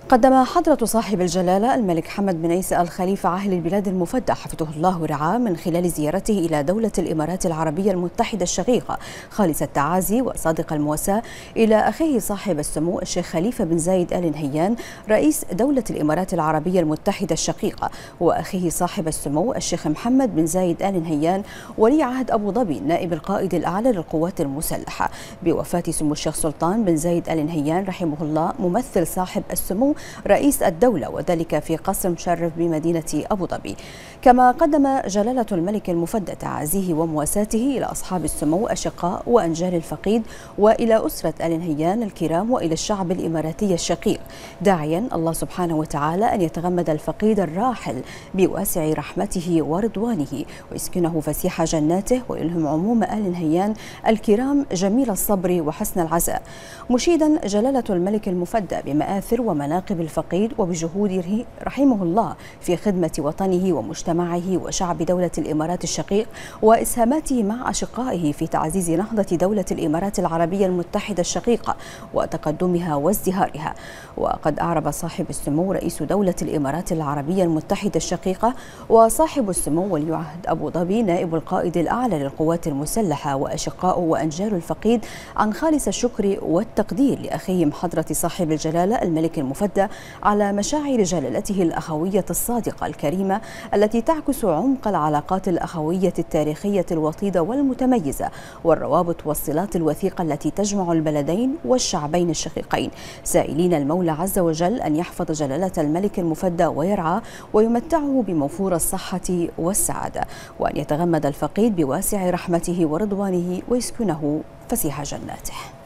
قدم حضرة صاحب الجلالة الملك حمد بن عيسى آل خليفة عاهل البلاد المفدى حفظه الله ورعاه من خلال زيارته إلى دولة الإمارات العربية المتحدة الشقيقة خالص التعازي وصادق المواساة إلى أخيه صاحب السمو الشيخ خليفة بن زايد آل نهيان رئيس دولة الإمارات العربية المتحدة الشقيقة، وأخيه صاحب السمو الشيخ محمد بن زايد آل نهيان ولي عهد أبو ظبي نائب القائد الأعلى للقوات المسلحة، بوفاة سمو الشيخ سلطان بن زايد آل نهيان رحمه الله ممثل صاحب السمو رئيس الدولة، وذلك في قصر مشرف بمدينة أبو ظبي. كما قدم جلالة الملك المفدى تعازيه ومواساته إلى أصحاب السمو أشقاء وأنجال الفقيد وإلى أسرة آل نهيان الكرام وإلى الشعب الإماراتي الشقيق، داعيا الله سبحانه وتعالى أن يتغمد الفقيد الراحل بواسع رحمته ورضوانه ويسكنه فسيح جناته ويلهم عموم آل نهيان الكرام جميل الصبر وحسن العزاء، مشيدا جلالة الملك المفدى بمآثر ومناقب الفقيد وبجهوده رحمه الله في خدمة وطنه ومجتمعه وشعب دولة الإمارات الشقيق وإسهاماته مع أشقائه في تعزيز نهضة دولة الإمارات العربية المتحدة الشقيقة وتقدمها وازدهارها. وقد أعرب صاحب السمو رئيس دولة الإمارات العربية المتحدة الشقيقة وصاحب السمو ولي عهد أبو ظبي نائب القائد الأعلى للقوات المسلحة وأشقاء وأنجال الفقيد عن خالص الشكر والتقدير لأخيهم حضرة صاحب الجلالة الملك المفدى على مشاعر جلالته الأخوية الصادقة الكريمة التي تعكس عمق العلاقات الأخوية التاريخية الوطيدة والمتميزة والروابط والصلات الوثيقة التي تجمع البلدين والشعبين الشقيقين، سائلين المولى عز وجل أن يحفظ جلالة الملك المفدى ويرعاه ويمتعه بموفور الصحة والسعادة، وأن يتغمد الفقيد بواسع رحمته ورضوانه ويسكنه فسيح جناته.